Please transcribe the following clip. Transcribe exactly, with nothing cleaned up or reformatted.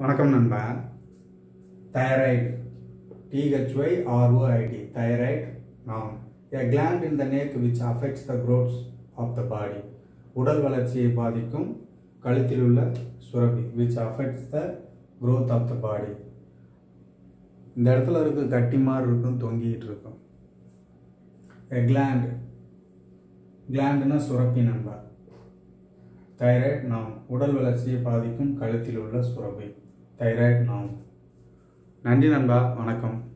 வணக்கம் நண்பா. Thyroid, T H Y R O I D, thyroid, noun. A gland in the neck which affects the growth of the body. உடல் வளர்ச்சியை பாதிக்கும் கழுத்தில் உள்ள சுரப்பி which affects the growth of the body. இந்த இடத்துல இருக்கு கட்டி மாதிரி இருக்கும், தொங்கிட்டு இருக்கும். A gland, glandனா சுரப்பி நண்பா. Thyroid, noun. உடல் வளர்ச்சியை பாதிக்கும் கழுத்தில் உள்ள சுரப்பி. Thyroid, noun. நன்றி நண்பா. வணக்கம்.